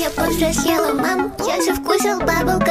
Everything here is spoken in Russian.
я быстро съела, мам. Я же вкусил баблгам.